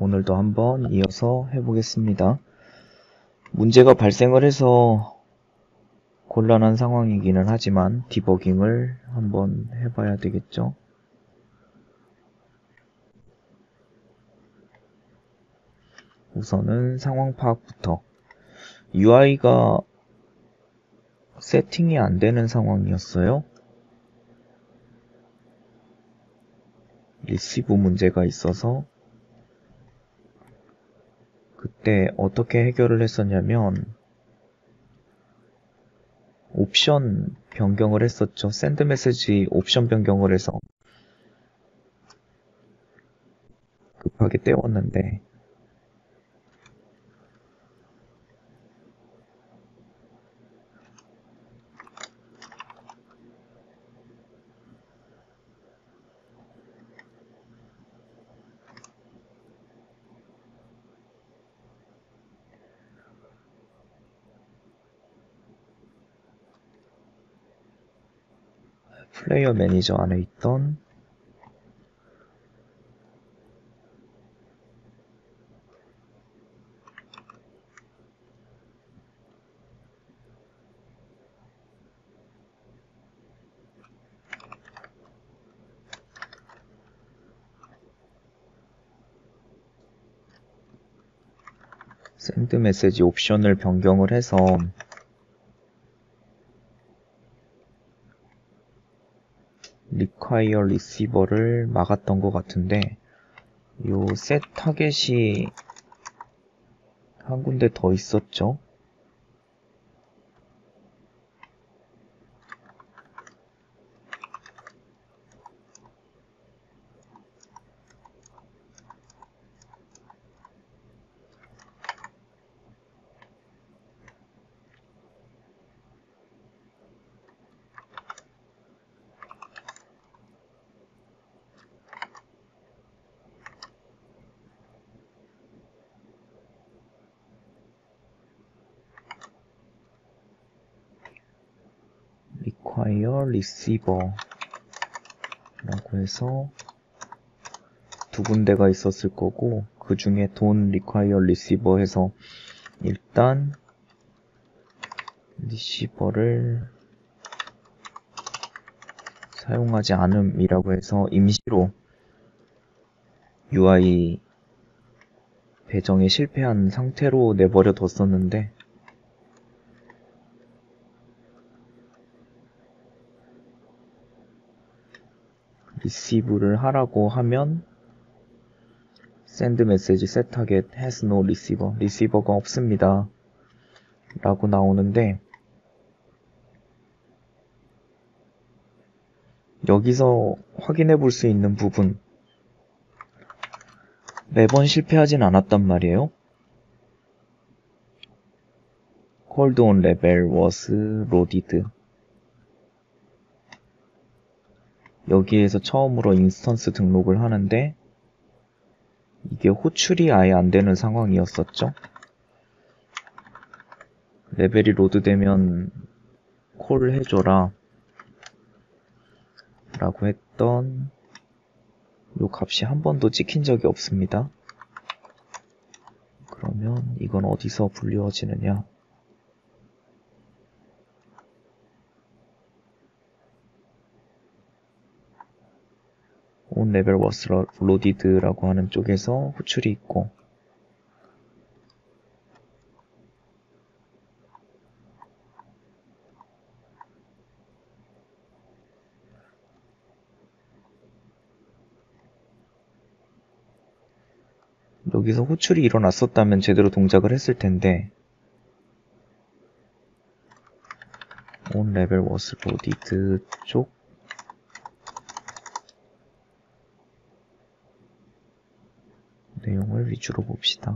오늘도 한번 이어서 해보겠습니다. 문제가 발생을 해서 곤란한 상황이기는 하지만 디버깅을 한번 해봐야 되겠죠. 우선은 상황 파악부터. UI가 세팅이 안 되는 상황이었어요. 리시브 문제가 있어서 그때 어떻게 해결을 했었냐면 옵션 변경을 했었죠. 샌드 메시지 옵션 변경을 해서 급하게 떼웠는데 플레이어 매니저 안에 있던 샌드 메시지 옵션을 변경을 해서 require receiver를 막았던 것 같은데 요 set 타겟이 한 군데 더 있었죠. require receiver 라고 해서 두 군데가 있었을 거고 그 중에 don't require receiver 해서 일단 리시버를 사용하지 않음이라고 해서 임시로 UI 배정에 실패한 상태로 내버려 뒀었는데 리시브를 하라고 하면 send message set target has no receiver 리시버가 없습니다 라고 나오는데 여기서 확인해 볼 수 있는 부분 매번 실패하진 않았단 말이에요. called on level was loaded 여기에서 처음으로 인스턴스 등록을 하는데 이게 호출이 아예 안 되는 상황이었었죠. 레벨이 로드되면 콜 해줘라 라고 했던 요 값이 한 번도 찍힌 적이 없습니다. 그러면 이건 어디서 불리워지느냐? on level was loaded 라고 하는 쪽에서 호출이 있고 여기서 호출이 일어났었다면 제대로 동작을 했을 텐데 on level was loaded 쪽 내용을 위주로 봅시다.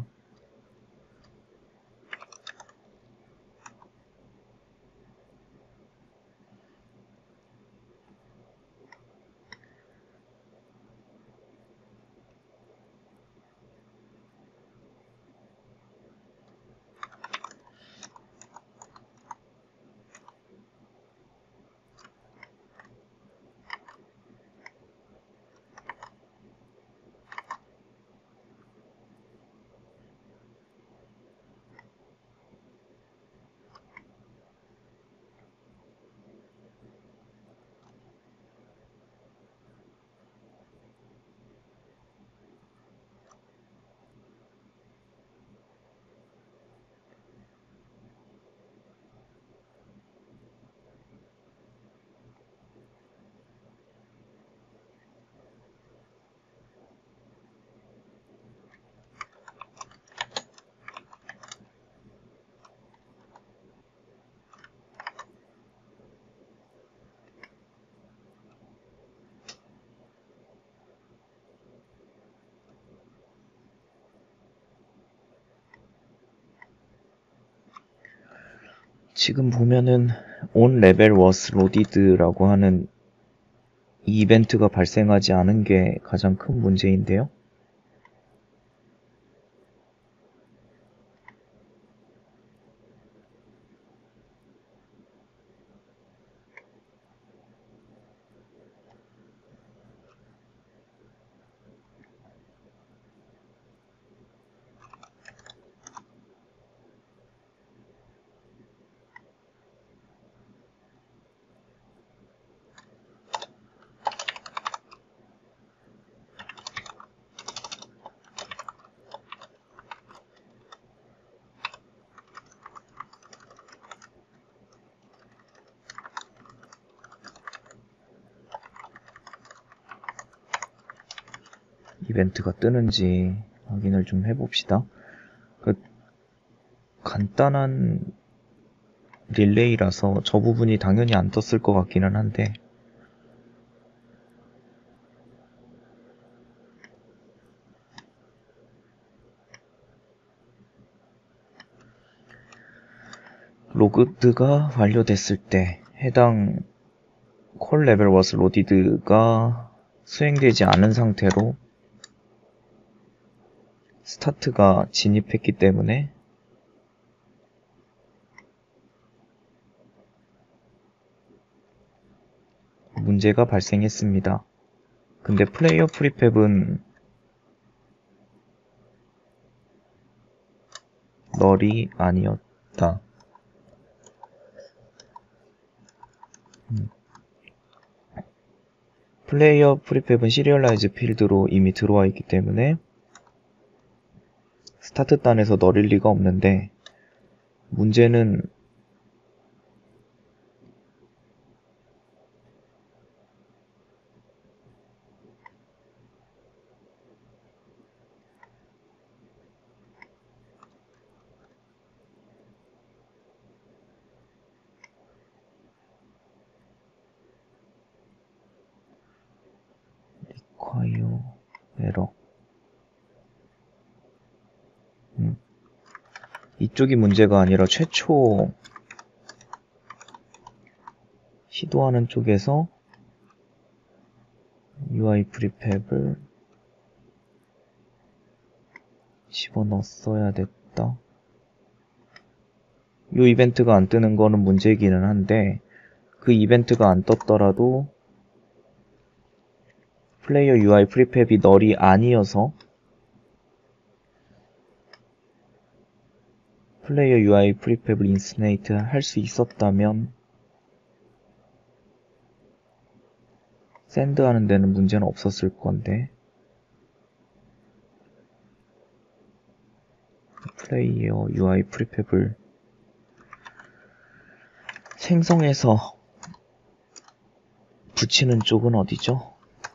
지금 보면은 on level was loaded라고 하는 이 이벤트가 발생하지 않은 게 가장 큰 문제인데요. 이벤트가 뜨는지 확인을 좀 해봅시다. 간단한 릴레이라서 저 부분이 당연히 안 떴을 것 같기는 한데 로그드가 완료됐을 때 해당 콜 레벨 was loaded가 수행되지 않은 상태로 스타트가 진입했기 때문에 문제가 발생했습니다. 근데 플레이어 프리팹은 널이 아니었다. 플레이어 프리팹은 시리얼라이즈 필드로 이미 들어와 있기 때문에 스타트 단에서 널일 리가 없는데 문제는 require error 이쪽이 문제가 아니라 최초 시도하는 쪽에서 UI 프리팹을 집어넣었어야 됐다. 이 이벤트가 안 뜨는 거는 문제이기는 한데 그 이벤트가 안 떴더라도 플레이어 UI 프리팹이 널이 아니어서 플레이어 UI 프리팹을 인스네이트 할 수 있었다면 샌드 하는 데는 문제는 없었을 건데 플레이어 UI 프리팹을 생성해서 붙이는 쪽은 어디죠?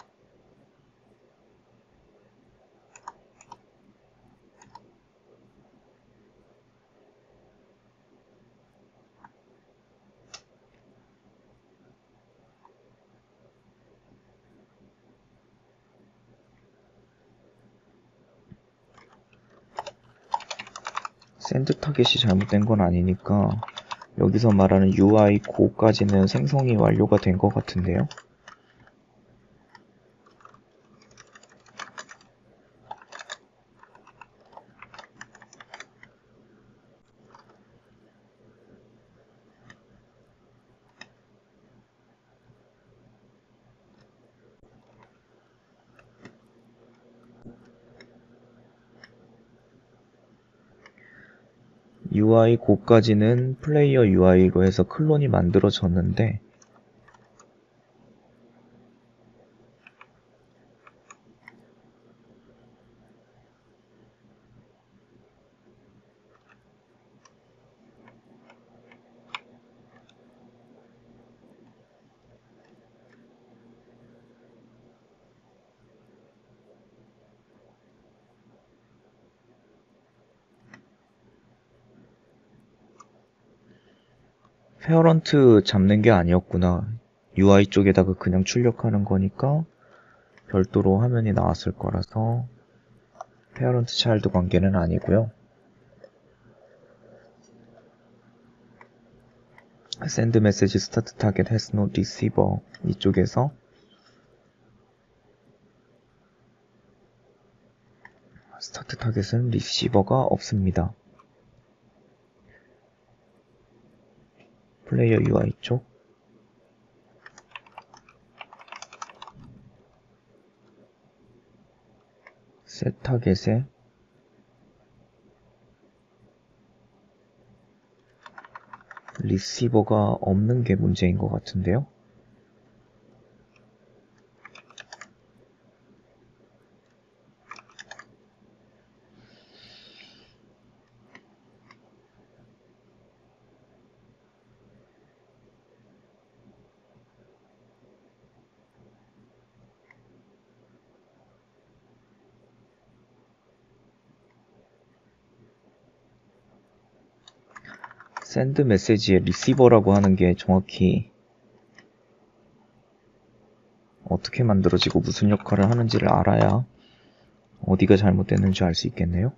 샌드 타겟이 잘못된 건 아니니까 여기서 말하는 UI 고까지는 생성이 완료가 된 것 같은데요. UI 고까지는 플레이어 UI로 해서 클론이 만들어졌는데 페어런트 잡는 게 아니었구나. UI 쪽에다가 그냥 출력하는 거니까 별도로 화면이 나왔을 거라서 페어런트 차일드 관계는 아니고요. send message start target has no receiver 이쪽에서 스타트 타겟은 리시버가 없습니다. 플레이어 UI 쪽 셋 타겟에 리시버가 없는 게 문제인 것 같은데요. 샌드 메시지의 리시버라고 하는 게 정확히 어떻게 만들어지고 무슨 역할을 하는지를 알아야 어디가 잘못됐는지 알 수 있겠네요.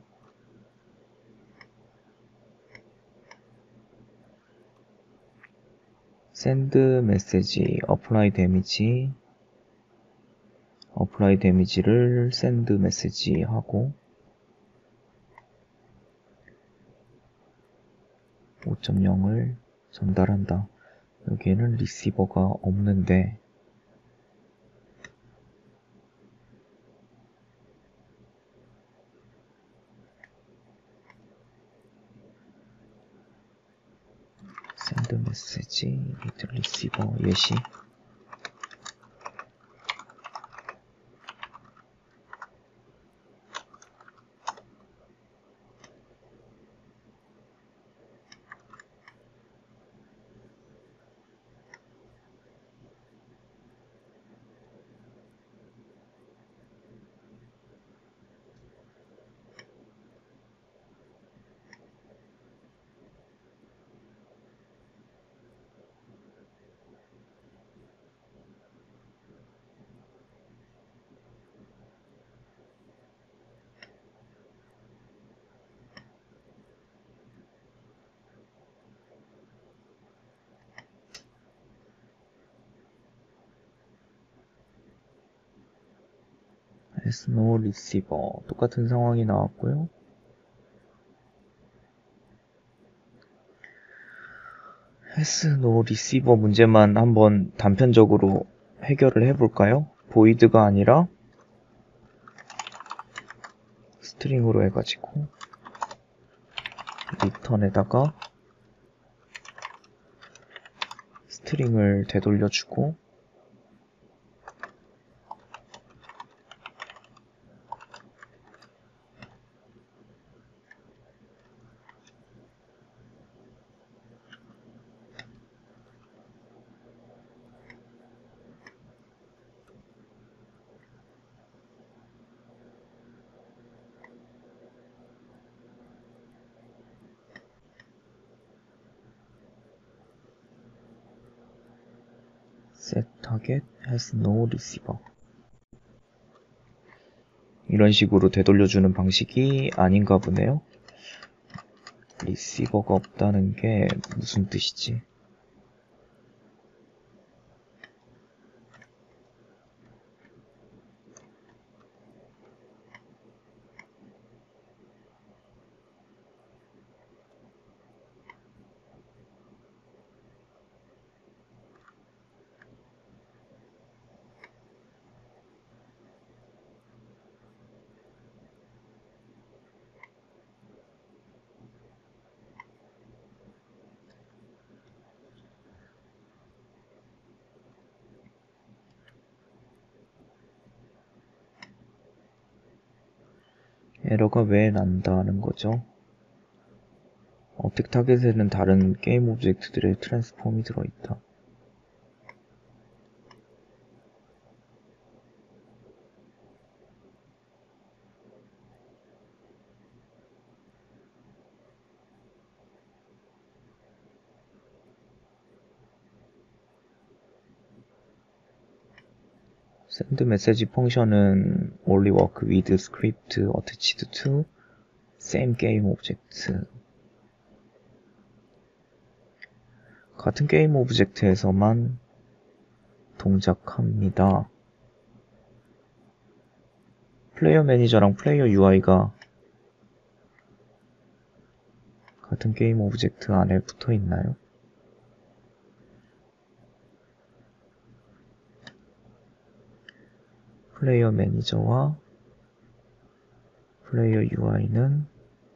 샌드 메시지 어플라이 데미지를 샌드 메시지 하고 5.0을 전달한다. 여기에는 리시버가 없는데 샌드 메시지 리드 리시버 예시 has no receiver 똑같은 상황이 나왔고요. has no receiver 문제만 한번 단편적으로 해결을 해볼까요? void가 아니라 스트링으로 해가지고 return에다가 스트링을 되돌려주고 set target has no receiver 이런 식으로 되돌려주는 방식이 아닌가 보네요. 리시버가 없다는 게 무슨 뜻이지? 에러가 왜 난다는 거죠? 어택 타겟에는 다른 게임 오브젝트들의 트랜스폼이 들어있다. send message 펑션은 only work with script attached to same game object. 같은 게임 오브젝트에서만 동작합니다. 플레이어 매니저랑 플레이어 UI가 같은 게임 오브젝트 안에 붙어 있나요? 플레이어 매니저와 플레이어 UI는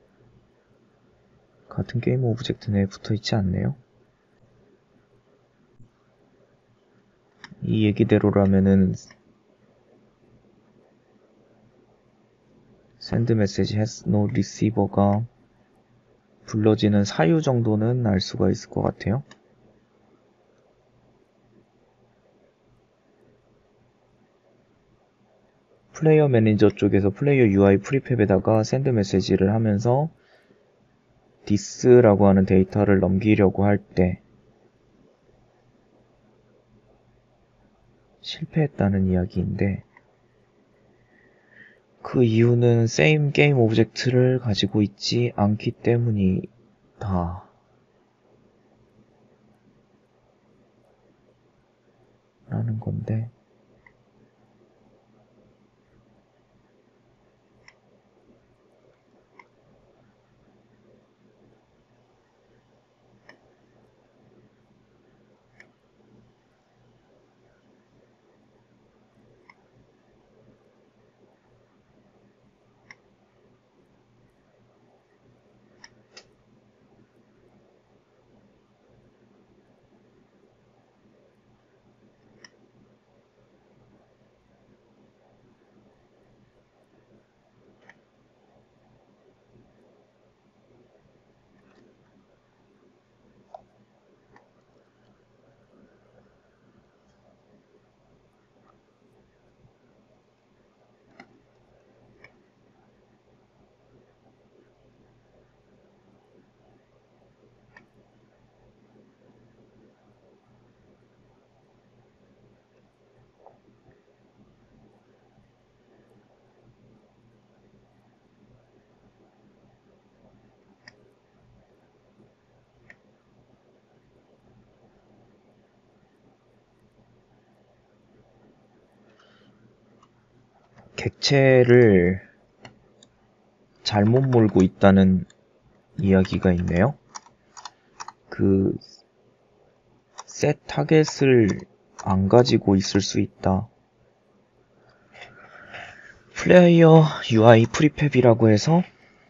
같은 게임 오브젝트 내에 붙어 있지 않네요. 이 얘기대로라면은 send message has no receiver가 불러지는 사유 정도는 알 수가 있을 것 같아요. 플레이어 매니저 쪽에서 플레이어 UI 프리팹에다가 send message를 하면서 this라고 하는 데이터를 넘기려고 할 때 실패했다는 이야기인데, 그 이유는 same game 오브젝트를 가지고 있지 않기 때문이다 라는 건데, 객체를 잘못 몰고 있다는 이야기가 있네요. 그 set 타겟을 안 가지고 있을 수 있다. 플레이어 UI 프리팹이라고 해서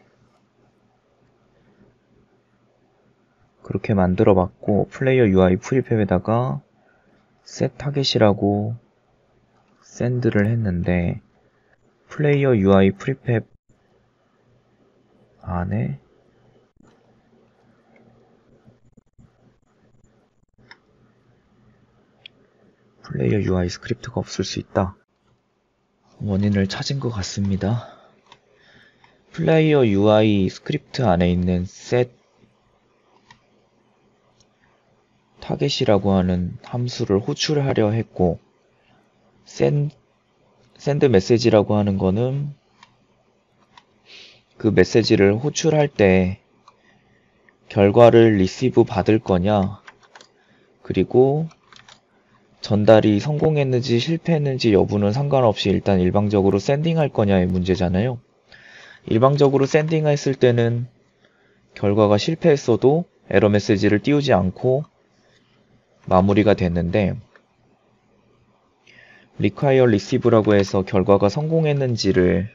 그렇게 만들어 봤고, 플레이어 UI 프리팹에다가 set 타겟이라고 send를 했는데, 플레이어 UI 프리팹 안에 플레이어 UI 스크립트가 없을 수 있다. 원인을 찾은 것 같습니다. 플레이어 UI 스크립트 안에 있는 set 타겟이라고 하는 함수를 호출하려 했고, send 메시지라고 하는 거는 그 메시지를 호출할 때 결과를 리시브 받을 거냐, 그리고 전달이 성공했는지 실패했는지 여부는 상관없이 일단 일방적으로 샌딩할 거냐의 문제잖아요. 일방적으로 샌딩했을 때는 결과가 실패했어도 에러 메시지를 띄우지 않고 마무리가 됐는데, require receive라고 해서 결과가 성공했는지를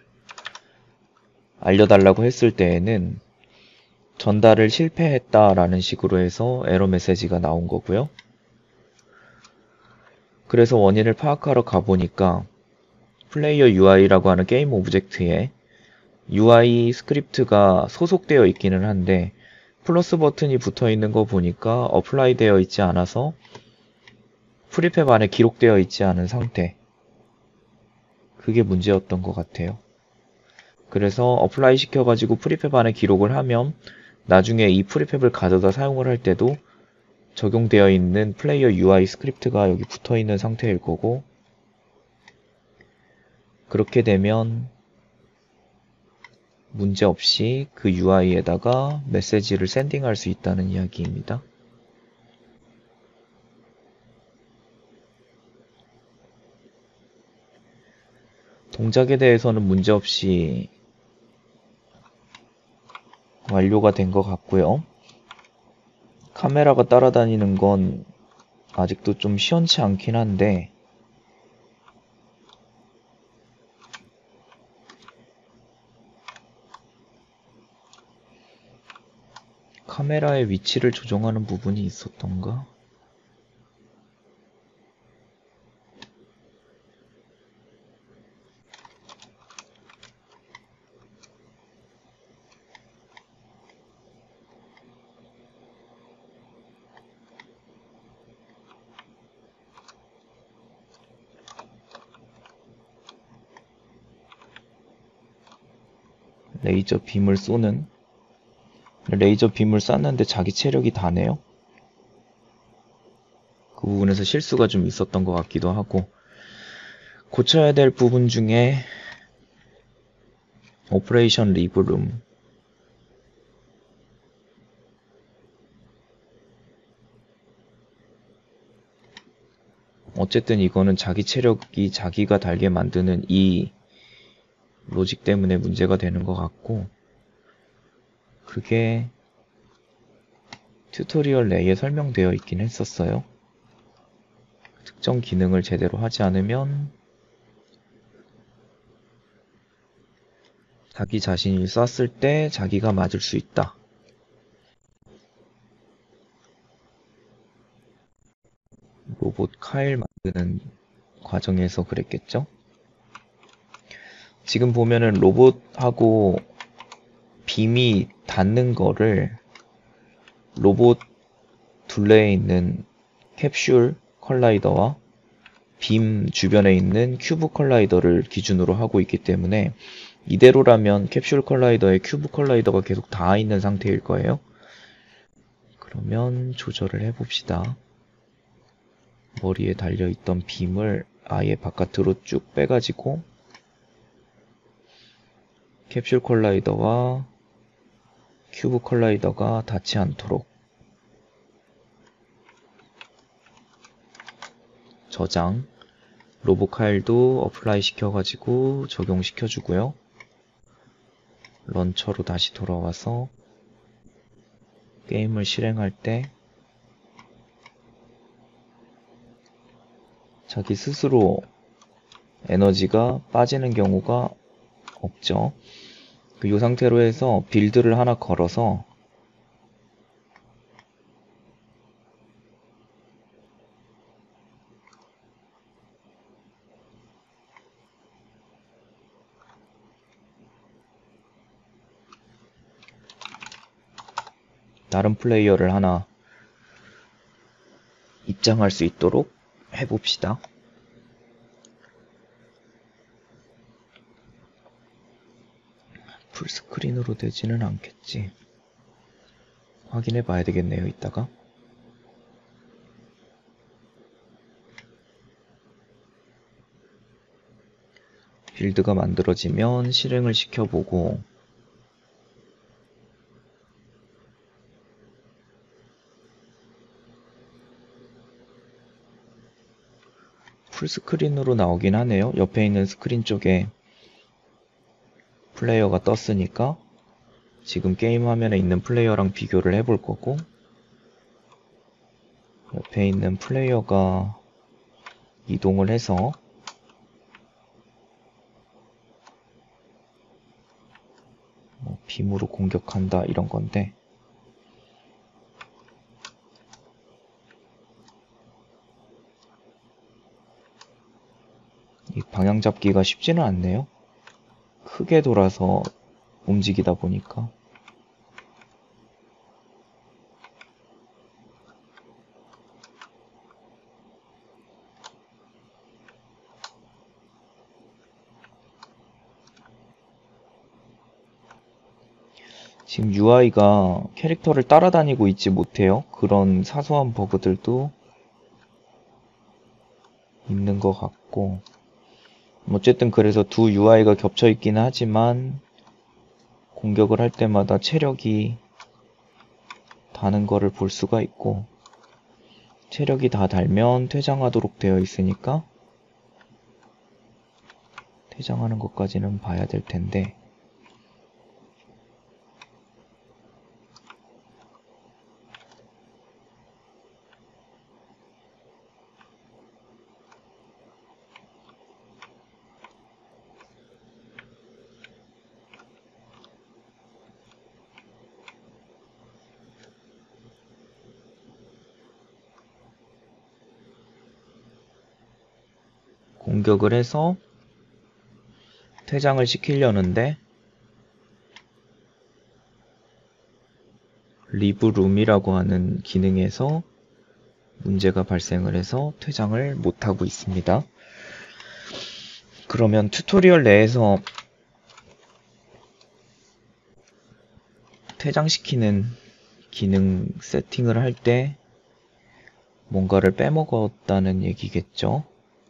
알려달라고 했을 때에는 전달을 실패했다라는 식으로 해서 에러 메시지가 나온 거고요. 그래서 원인을 파악하러 가보니까 플레이어 UI라고 하는 게임 오브젝트에 UI 스크립트가 소속되어 있기는 한데 플러스 버튼이 붙어 있는 거 보니까 어플라이 되어 있지 않아서 프리팹 안에 기록되어 있지 않은 상태, 그게 문제였던 것 같아요. 그래서 어플라이 시켜가지고 프리팹 안에 기록을 하면 나중에 이 프리팹을 가져다 사용을 할 때도 적용되어 있는 플레이어 UI 스크립트가 여기 붙어 있는 상태일 거고, 그렇게 되면 문제없이 그 UI에다가 메시지를 샌딩할 수 있다는 이야기입니다. 동작에 대해서는 문제없이 완료가 된 것 같고요. 카메라가 따라다니는 건 아직도 좀 시원치 않긴 한데 카메라의 위치를 조정하는 부분이 있었던가? 레이저 빔을 쏘는 레이저 빔을 쐈는데 자기 체력이 다네요. 그 부분에서 실수가 좀 있었던 것 같기도 하고 고쳐야 될 부분 중에 오퍼레이션 리그룸 어쨌든 이거는 자기 체력이 자기가 달게 만드는 이 로직 때문에 문제가 되는 것 같고 그게 튜토리얼 내에 설명되어 있긴 했었어요. 특정 기능을 제대로 하지 않으면 자기 자신이 쐈을 때 자기가 맞을 수 있다. 로봇 카일 만드는 과정에서 그랬겠죠? 지금 보면은 로봇하고 빔이 닿는 거를 로봇 둘레에 있는 캡슐 컬라이더와 빔 주변에 있는 큐브 컬라이더를 기준으로 하고 있기 때문에 이대로라면 캡슐 컬라이더에 큐브 컬라이더가 계속 닿아 있는 상태일 거예요. 그러면 조절을 해봅시다. 머리에 달려있던 빔을 아예 바깥으로 쭉 빼가지고 캡슐 컬라이더와 큐브 컬라이더가 닿지 않도록 저장, 로봇 카일도 어플라이 시켜가지고 적용시켜주고요. 런처로 다시 돌아와서 게임을 실행할 때 자기 스스로 에너지가 빠지는 경우가 없죠. 이 상태로 해서 빌드를 하나 걸어서 다른 플레이어를 하나 입장할 수 있도록 해봅시다. 풀스크린으로 되지는 않겠지. 확인해 봐야 되겠네요, 이따가. 빌드가 만들어지면 실행을 시켜보고 풀스크린으로 나오긴 하네요. 옆에 있는 스크린 쪽에 플레이어가 떴으니까 지금 게임 화면에 있는 플레이어랑 비교를 해볼 거고 옆에 있는 플레이어가 이동을 해서 뭐 빔으로 공격한다 이런 건데 이 방향 잡기가 쉽지는 않네요. 크게 돌아서 움직이다 보니까 지금 UI가 캐릭터를 따라다니고 있지 못해요. 그런 사소한 버그들도 있는 것 같고 어쨌든 그래서 두 UI가 겹쳐 있기는 하지만 공격을 할 때마다 체력이 다는 거를 볼 수가 있고 체력이 다 달면 퇴장하도록 되어 있으니까 퇴장하는 것까지는 봐야 될 텐데, 공격을 해서 퇴장을 시키려는데 리브룸이라고 하는 기능에서 문제가 발생을 해서 퇴장을 못하고 있습니다. 그러면 튜토리얼 내에서 퇴장시키는 기능 세팅을 할 때 뭔가를 빼먹었다는 얘기겠죠?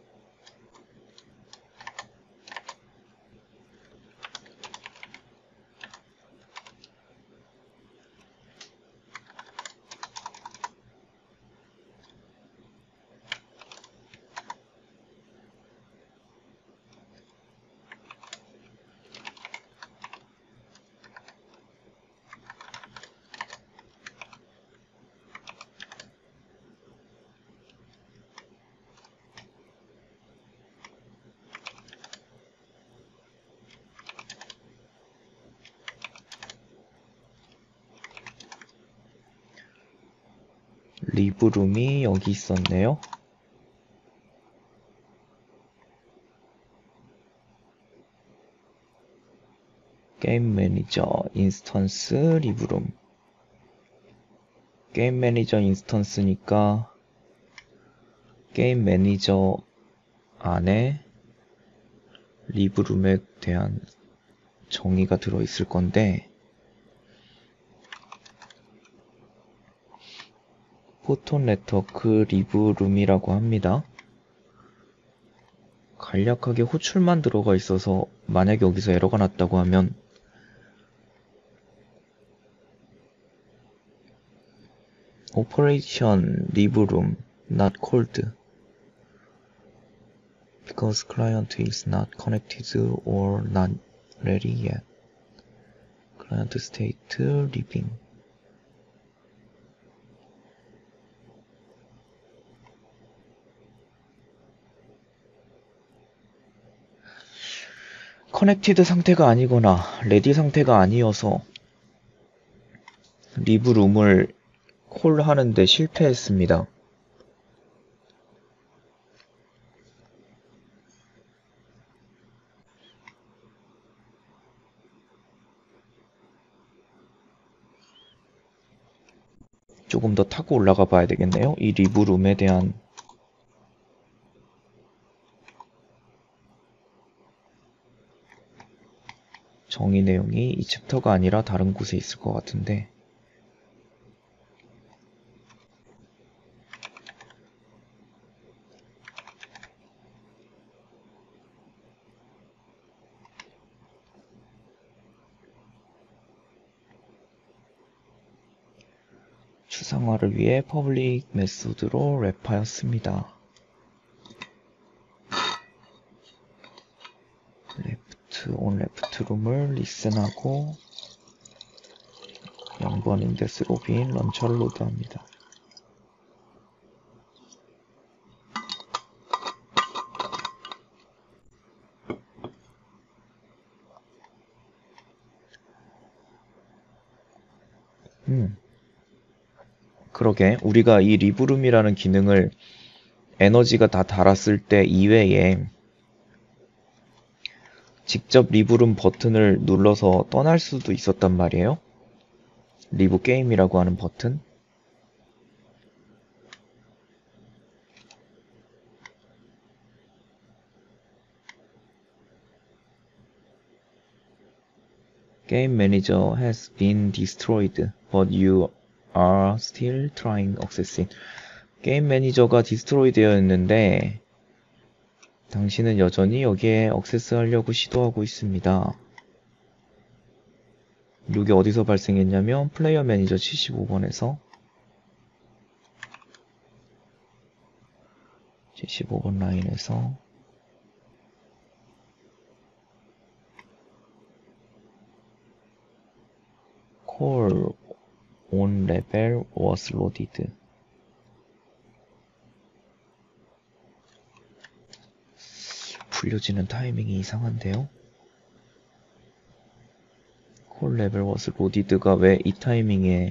리브룸이 여기 있었네요. 게임 매니저 인스턴스 리브룸. 게임 매니저 인스턴스니까 게임 매니저 안에 리브룸에 대한 정의가 들어있을 건데, 포톤 네트워크 리브룸이라고 합니다. 간략하게 호출만 들어가 있어서 만약에 여기서 에러가 났다고 하면 Operation 리브룸 not called because client is not connected or not ready yet. Client state living. 커넥티드 상태가 아니거나 레디 상태가 아니어서 리브룸을 콜하는데 실패했습니다. 조금 더 타고 올라가 봐야 되겠네요. 이 리브룸에 대한 정의 내용이 이 챕터가 아니라 다른 곳에 있을 것 같은데, 추상화를 위해 퍼블릭 메소드로 랩하였습니다. on left 룸을 리슨하고 0번 인덱스로 빈 런처를 로드합니다. 그러게 우리가 이 리브룸이라는 기능을 에너지가 다 닳았을 때 이외에 직접 리브룸 버튼을 눌러서 떠날 수도 있었단 말이에요. 리브 게임이라고 하는 버튼. Game manager has been destroyed, but you are still trying accessing. 게임 매니저가 디스트로이 되어 있는데 당신은 여전히 여기에 액세스하려고 시도하고 있습니다. 이게 어디서 발생했냐면 플레이어 매니저 75번에서 75번 라인에서 call on level was loaded. 불려지는 타이밍이 이상한데요? call level was loaded가 왜 이 타이밍에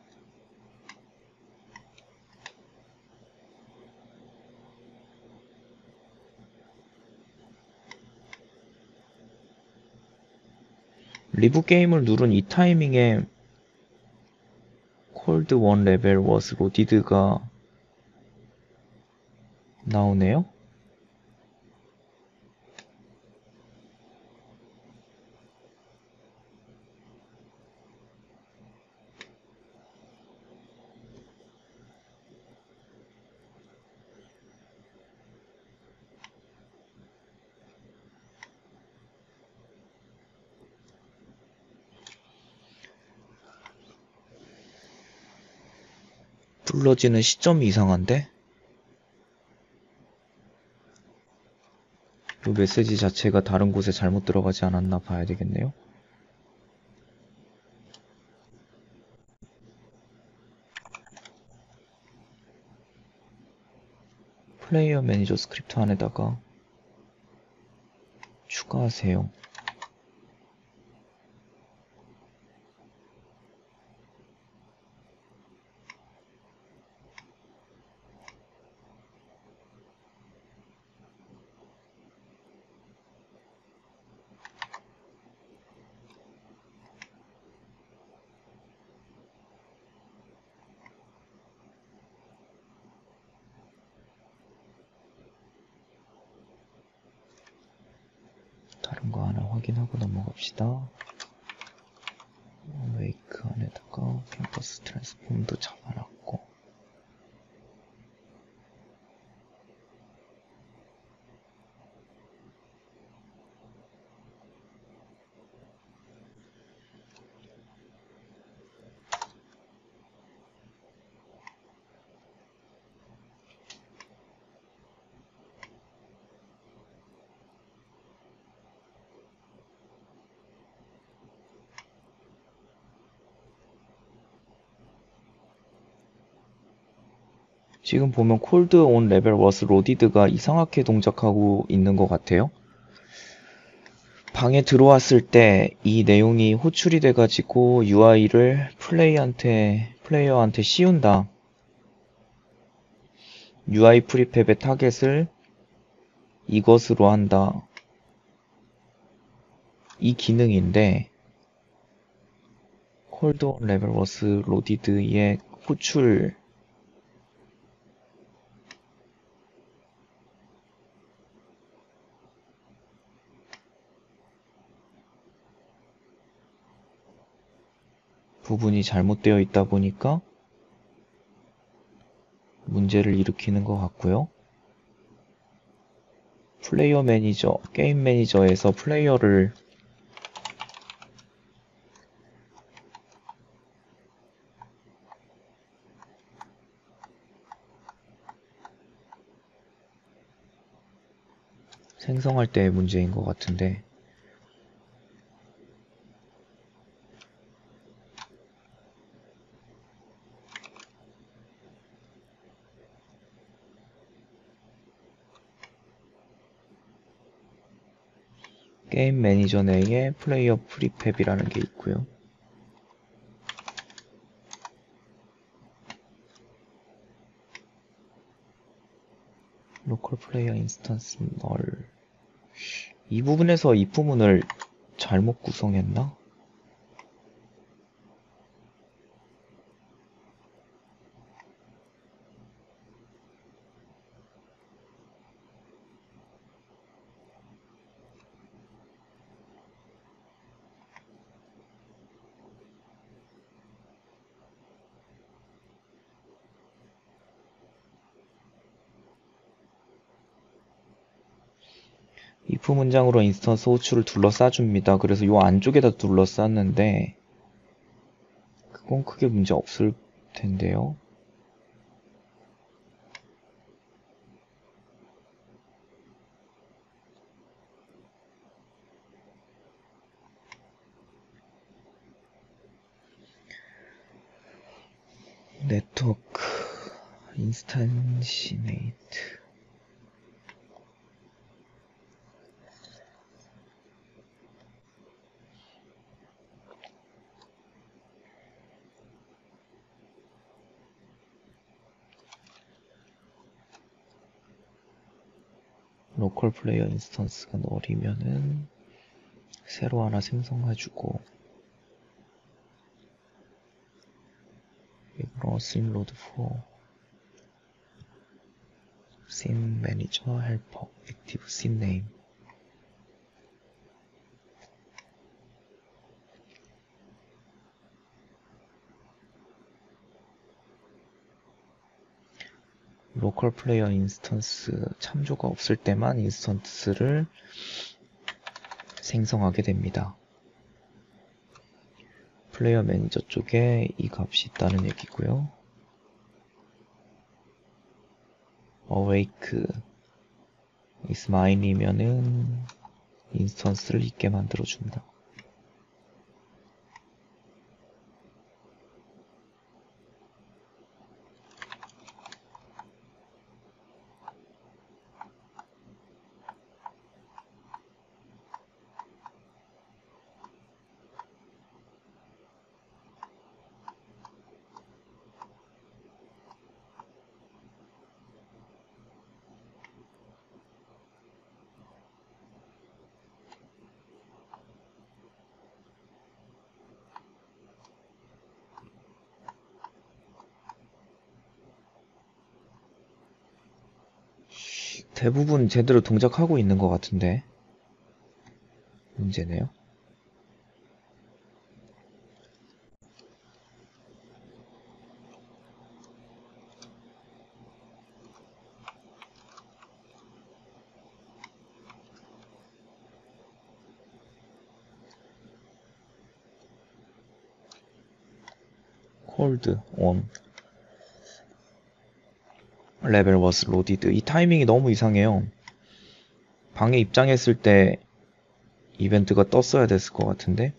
리브 게임을 누른 이 타이밍에 cold one level was loaded가 나오네요? 불러지는 시점이 이상한데? 이 메시지 자체가 다른 곳에 잘못 들어가지 않았나 봐야 되겠네요. 플레이어 매니저 스크립트 안에다가 추가하세요. 다른 거 하나 확인하고 넘어갑시다. 웨이크 안에다가 캠퍼스 트랜스폼도 잡아놨고, 지금 보면 cold on level was loaded가 이상하게 동작하고 있는 것 같아요. 방에 들어왔을 때 이 내용이 호출이 돼가지고 UI를 플레이어한테 씌운다. UI 프리팹의 타겟을 이것으로 한다. 이 기능인데 cold on level was loaded의 호출 부분이 잘못되어 있다 보니까 문제를 일으키는 것 같고요. 플레이어 매니저, 게임 매니저에서 플레이어를 생성할 때의 문제인 것 같은데, 게임 매니저 내에 플레이어 프리팹이라는 게 있고요. 로컬 플레이어 인스턴스 널. 이 부분에서 이 부분을 잘못 구성했나? if 문장으로 인스턴스 호출을 둘러싸줍니다. 그래서 요 안쪽에다 둘러쌌는데 그건 크게 문제 없을 텐데요. 네트워크 인스탄시네이트. 로컬 플레이어 인스턴스가 느리면은 새로 하나 생성해주고, 이거 씬 로드 4 씬 매니저 헬퍼 액티브 씬 네임. 로컬 플레이어 인스턴스 참조가 없을 때만 인스턴스를 생성하게 됩니다. 플레이어 매니저 쪽에 이 값이 있다는 얘기고요. awake is mine이면은 인스턴스를 있게 만들어준다. 대부분 제대로 동작하고 있는 것 같은데 문제네요. hold on level was loaded. 이 타이밍이 너무 이상해요. 방에 입장했을 때 이벤트가 떴어야 됐을 것 같은데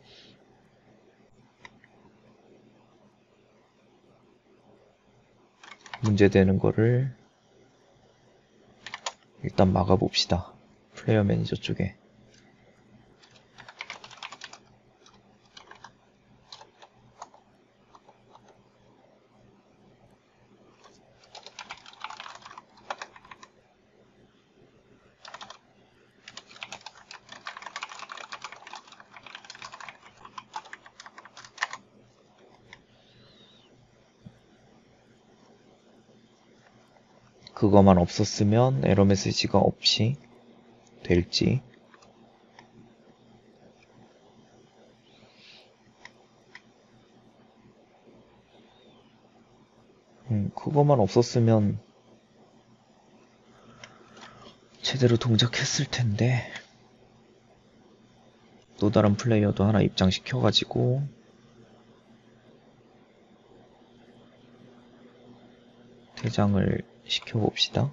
문제되는 거를 일단 막아봅시다. 플레이어 매니저 쪽에. 그거만 없었으면 에러 메시지가 없이 될지. 그거만 없었으면 제대로 동작했을 텐데. 또 다른 플레이어도 하나 입장시켜가지고 대장을 시켜봅시다.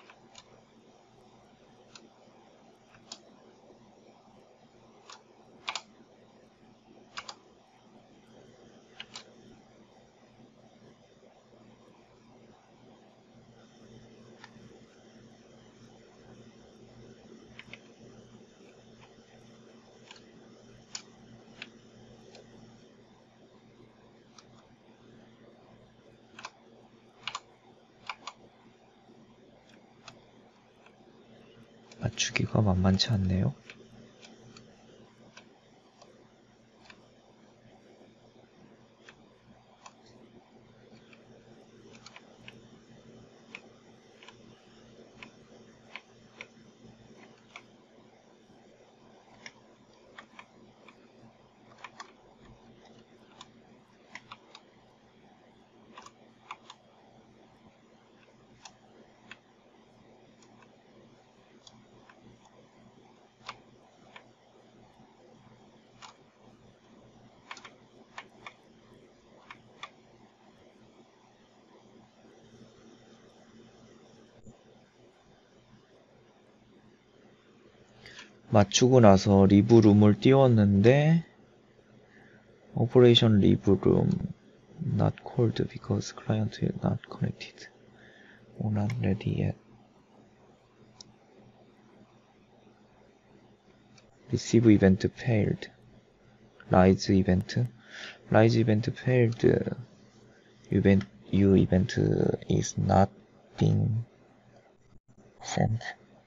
맞추기가 만만치 않네요. 맞추고 나서 리브룸을 띄웠는데 오퍼레이션 리브룸 not called because client is not connected or not ready yet. receive event failed. rise event failed. event is not being sent.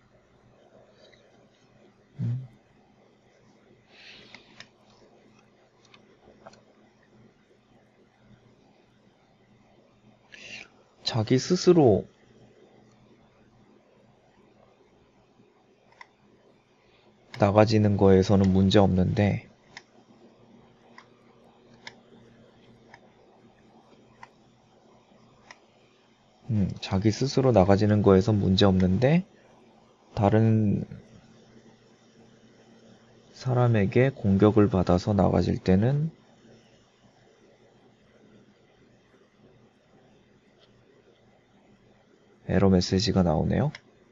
자기 스스로 나가지는 거에서는 문제 없는데 자기 스스로 나가지는 거에선 문제 없는데 다른 사람에게 공격을 받아서 나가질 때는 에러 메시지가 나오네요.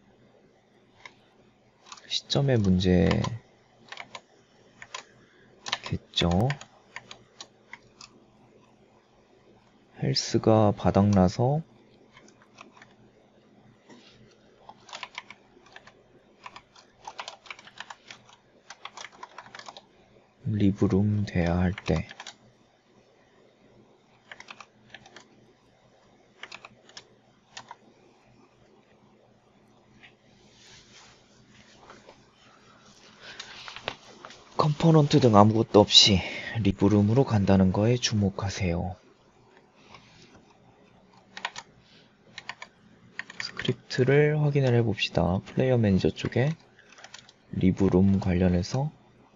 시점의 문제겠죠. 헬스가 바닥나서 리브룸 돼야 할 때 컴포넌트 등 아무것도 없이 리브룸으로 간다는 거에 주목하세요. 스크립트를 확인을 해봅시다. 플레이어 매니저 쪽에 리브룸 관련해서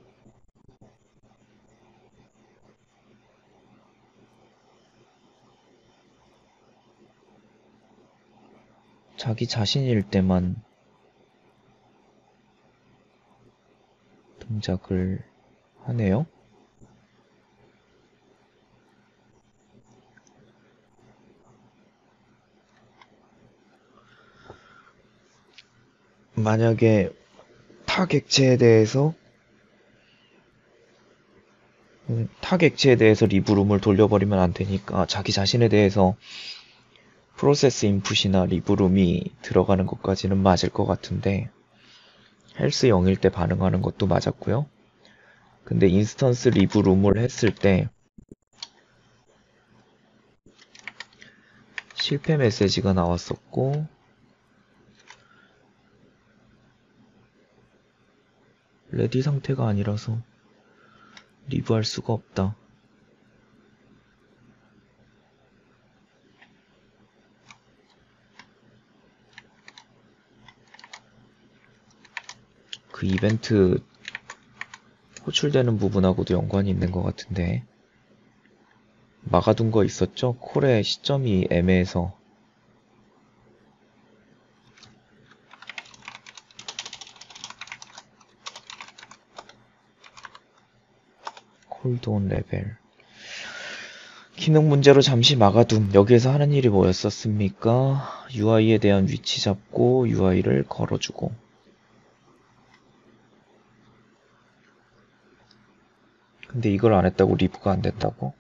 자기 자신일 때만 동작을 하네요. 만약에 타 객체에 대해서 리브룸을 돌려버리면 안 되니까 자기 자신에 대해서 프로세스 인풋이나 리브룸이 들어가는 것까지는 맞을 것 같은데 헬스 0일 때 반응하는 것도 맞았고요. 근데 인스턴스 리브룸을 했을 때 실패 메시지가 나왔었고 레디 상태가 아니라서 리브할 수가 없다. 그 이벤트 호출되는 부분하고도 연관이 있는 것 같은데 막아둔 거 있었죠? 콜의 시점이 애매해서 콜드온 레벨 기능 문제로 잠시 막아둠. 여기에서 하는 일이 뭐였었습니까? UI에 대한 위치 잡고 UI를 걸어주고 근데 이걸 안 했다고 리브가 안 됐다고?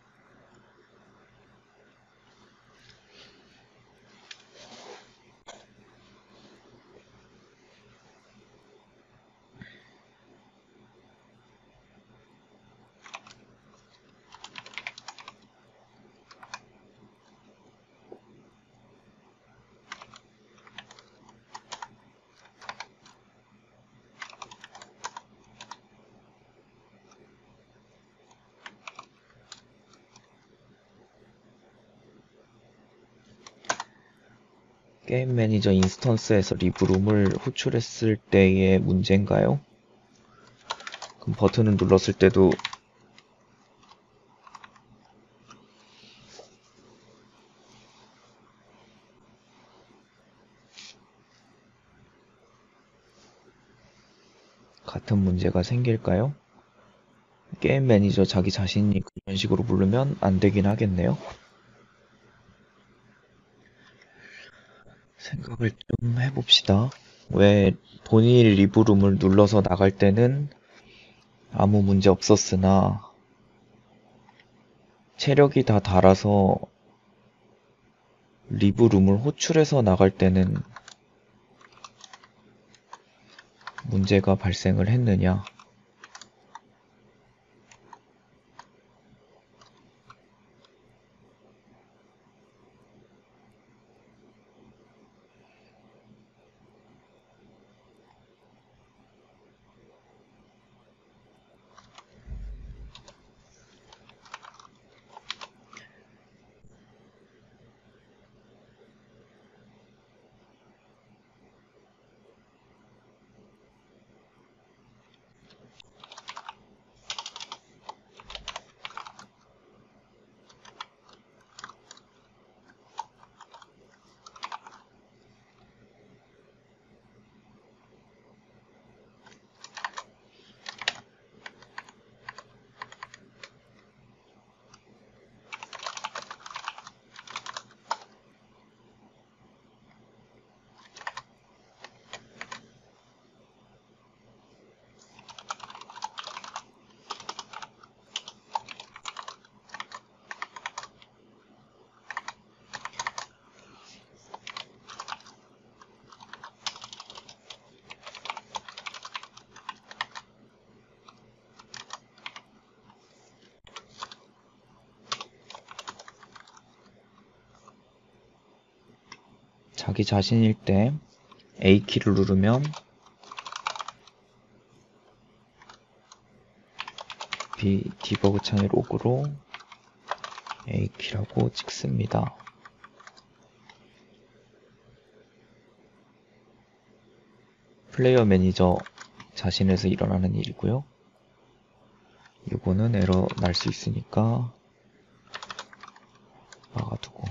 게임 매니저 인스턴스에서 리브룸을 호출했을 때의 문제인가요? 그럼 버튼을 눌렀을 때도 같은 문제가 생길까요? 게임 매니저 자기 자신이 그런 식으로 부르면 안 되긴 하겠네요. 생각을 좀 해봅시다. 왜 본인이 리브룸을 눌러서 나갈 때는 아무 문제 없었으나 체력이 다 달아서 리브룸을 호출해서 나갈 때는 문제가 발생을 했느냐? 자기 자신일 때 A키를 누르면 디버그 창의 로그로 A키라고 찍습니다. 플레이어 매니저 자신에서 일어나는 일이고요. 이거는 에러 날 수 있으니까 막아두고,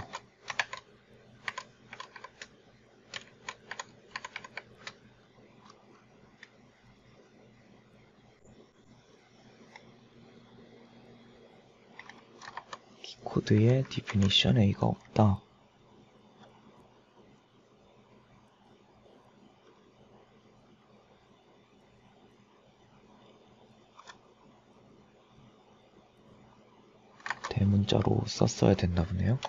키코드에 definition A가 없다. 대문자로 썼어야 됐나 보네요.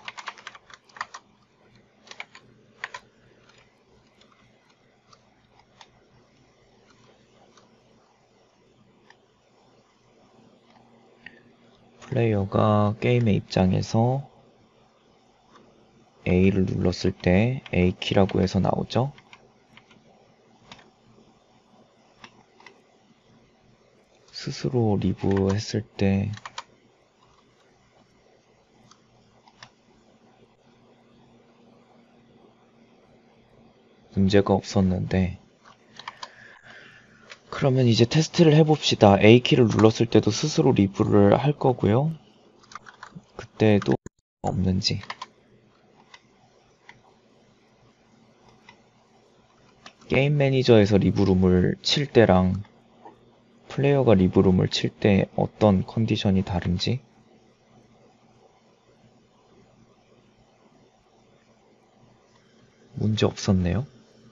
플레이어가 게임의 입장에서 A를 눌렀을 때 A키라고 해서 나오죠. 스스로 리브했을 때 문제가 없었는데, 그러면 이제 테스트를 해봅시다. A키를 눌렀을 때도 스스로 리브를 할 거고요. 그때도 없는지. 게임 매니저에서 리브룸을 칠 때랑 플레이어가 리브룸을 칠 때 어떤 컨디션이 다른지. 문제 없었네요.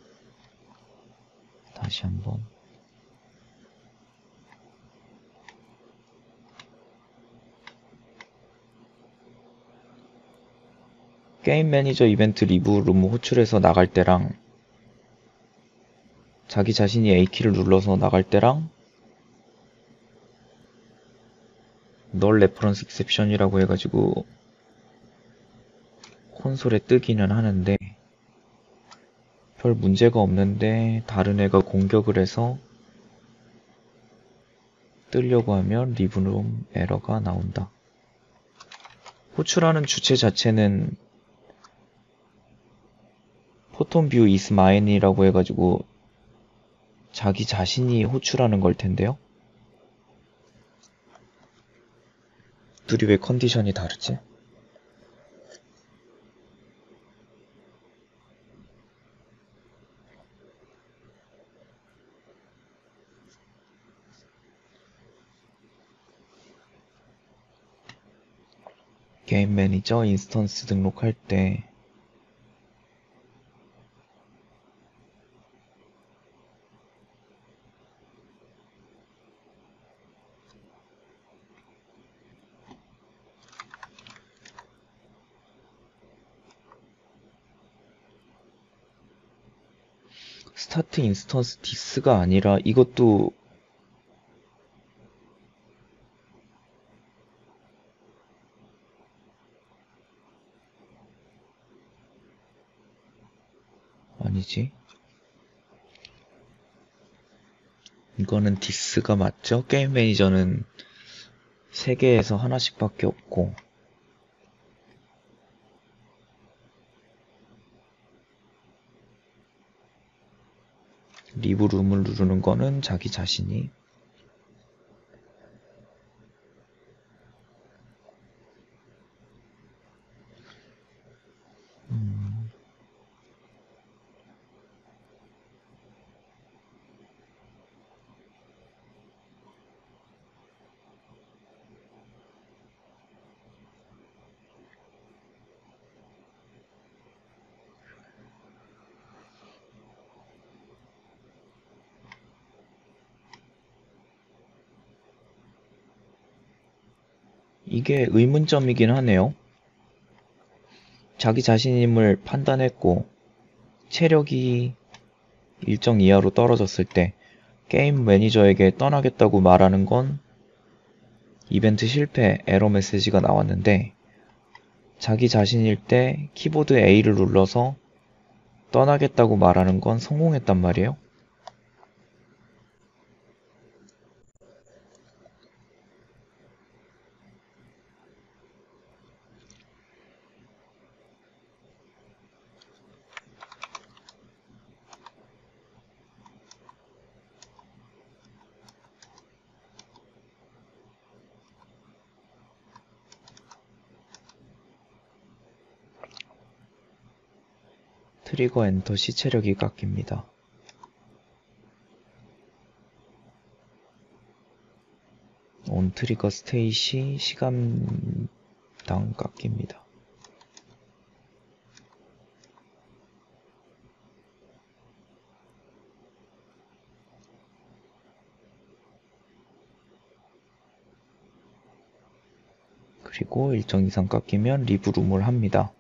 다시 한번. 게임 매니저 이벤트 리브룸 호출해서 나갈 때랑 자기 자신이 A키를 눌러서 나갈 때랑 널 레퍼런스 익셉션이라고 해가지고 콘솔에 뜨기는 하는데 별 문제가 없는데 다른 애가 공격을 해서 뜨려고 하면 리브룸 에러가 나온다. 호출하는 주체 자체는 포톤뷰 is mine이라고 해가지고 자기 자신이 호출하는 걸 텐데요. 둘이 왜 컨디션이 다르지? 게임 매니저 인스턴스 등록할 때 스타트 인스턴스 디스가 아니라 이것도 아니지. 이거는 디스가 맞죠? 게임 매니저는 3개에서 하나씩밖에 없고, 리브 룸을 누르는 거는 자기 자신이. 이게 의문점이긴 하네요. 자기 자신임을 판단했고 체력이 일정 이하로 떨어졌을 때 게임 매니저에게 떠나겠다고 말하는 건 이벤트 실패 에러 메시지가 나왔는데, 자기 자신일 때 키보드 A를 눌러서 떠나겠다고 말하는 건 성공했단 말이에요. 트리거 엔터 시 체력이 깎입니다. 온 트리거 스테이 시 시간당 깎입니다. 그리고 일정 이상 깎이면 리브 룸을 합니다.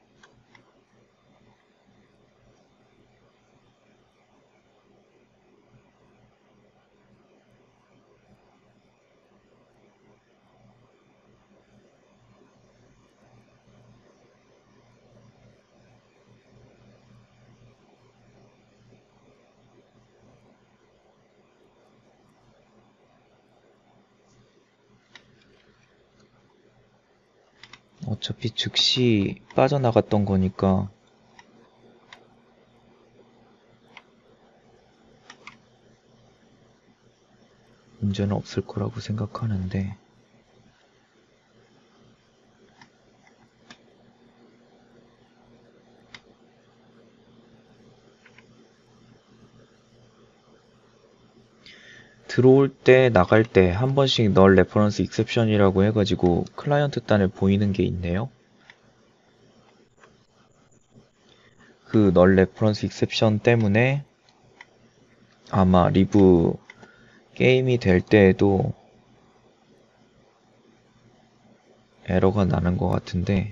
어차피 즉시 빠져나갔던 거니까 문제는 없을 거라고 생각하는데, 들어올 때 나갈 때 한 번씩 널 레퍼런스 익셉션이라고 해가지고 클라이언트 단에 보이는 게 있네요. 그 널 레퍼런스 익셉션 때문에 아마 리브 게임이 될 때에도 에러가 나는 것 같은데,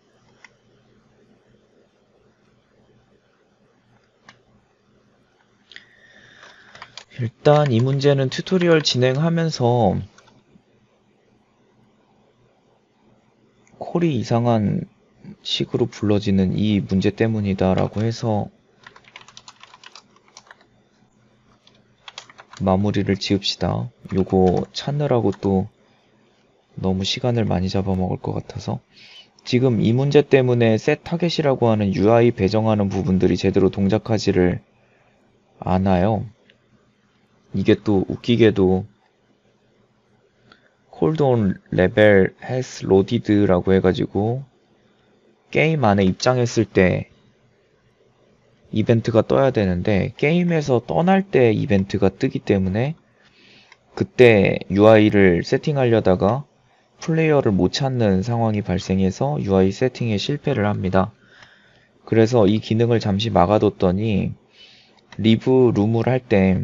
일단 이 문제는 튜토리얼 진행하면서 콜이 이상한 식으로 불러지는 이 문제 때문이다 라고 해서 마무리를 지읍시다. 요거 찾느라고 또 너무 시간을 많이 잡아먹을 것 같아서. 지금 이 문제 때문에 set 타겟이라고 하는 UI 배정하는 부분들이 제대로 동작하지를 않아요. 이게 또 웃기게도 cooldown level has loaded 라고 해가지고 게임 안에 입장했을 때 이벤트가 떠야 되는데, 게임에서 떠날 때 이벤트가 뜨기 때문에 그때 UI를 세팅하려다가 플레이어를 못 찾는 상황이 발생해서 UI 세팅에 실패를 합니다. 그래서 이 기능을 잠시 막아뒀더니 리브 룸을 할 때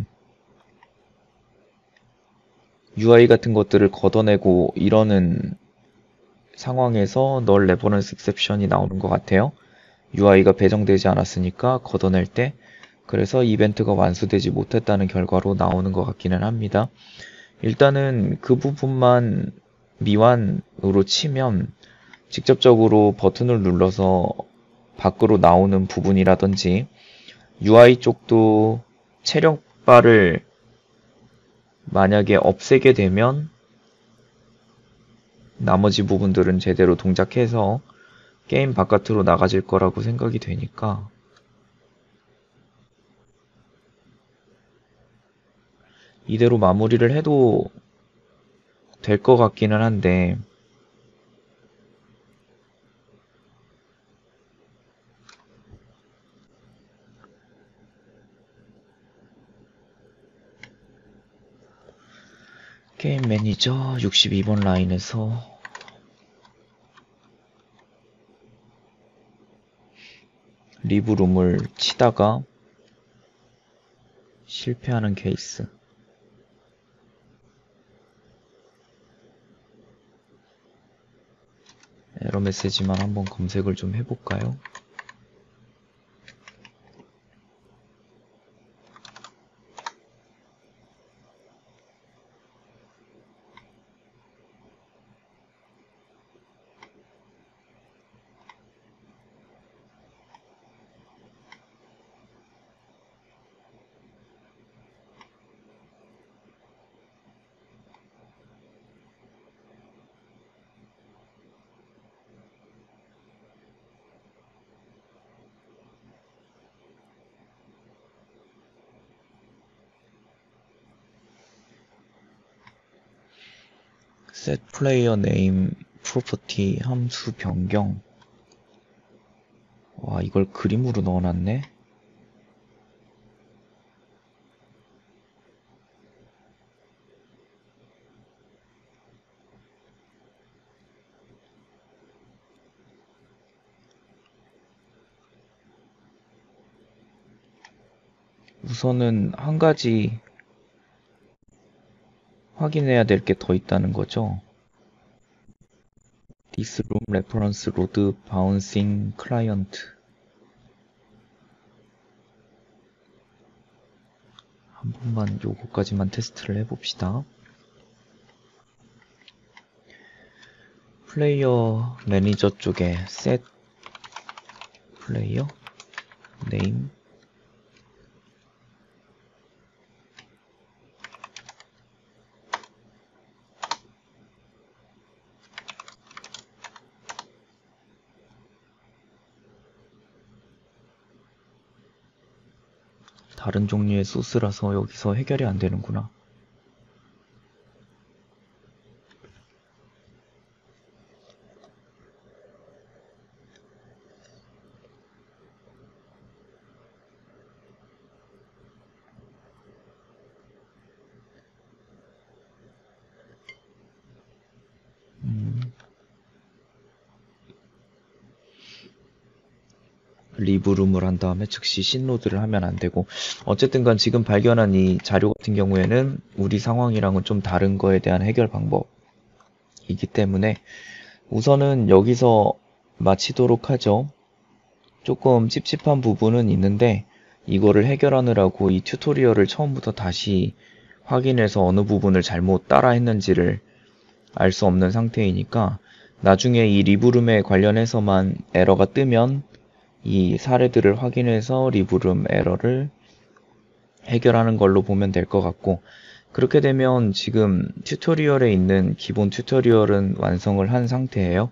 UI 같은 것들을 걷어내고 이러는 상황에서 널 레퍼런스 익셉션이 나오는 것 같아요. UI가 배정되지 않았으니까 걷어낼 때 그래서 이벤트가 완수되지 못했다는 결과로 나오는 것 같기는 합니다. 일단은 그 부분만 미완으로 치면 직접적으로 버튼을 눌러서 밖으로 나오는 부분이라든지 UI 쪽도 체력바를 만약에 없애게 되면 나머지 부분들은 제대로 동작해서 게임 바깥으로 나가질 거라고 생각이 되니까 이대로 마무리를 해도 될 것 같기는 한데 게임 매니저 62번 라인에서 리브룸을 치다가 실패하는 케이스. 에러 메시지만 한번 검색을 좀 해볼까요? set player name property 함수 변경. 와, 이걸 그림으로 넣어놨네. 우선은 한 가지 확인해야 될 게 더 있다는 거죠. This room reference load bouncing client. 한 번만 요거까지만 테스트를 해봅시다. 플레이어 매니저 쪽에 set player name 다른 종류의 소스라서 여기서 해결이 안 되는구나. 리브룸을 한 다음에 즉시 신로드를 하면 안 되고, 어쨌든 간 지금 발견한 이 자료 같은 경우에는 우리 상황이랑은 좀 다른 거에 대한 해결 방법이기 때문에 우선은 여기서 마치도록 하죠. 조금 찝찝한 부분은 있는데 이거를 해결하느라고 이 튜토리얼을 처음부터 다시 확인해서 어느 부분을 잘못 따라 했는지를 알 수 없는 상태이니까 나중에 이 리브룸에 관련해서만 에러가 뜨면 이 사례들을 확인해서 리브룸 에러를 해결하는 걸로 보면 될 것 같고, 그렇게 되면 지금 튜토리얼에 있는 기본 튜토리얼은 완성을 한 상태예요.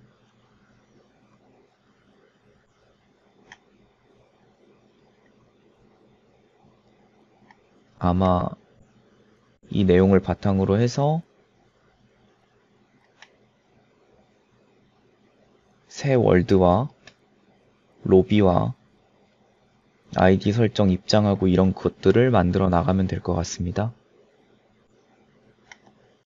아마 이 내용을 바탕으로 해서 새 월드와 로비와 아이디 설정 입장하고 이런 것들을 만들어 나가면 될 것 같습니다.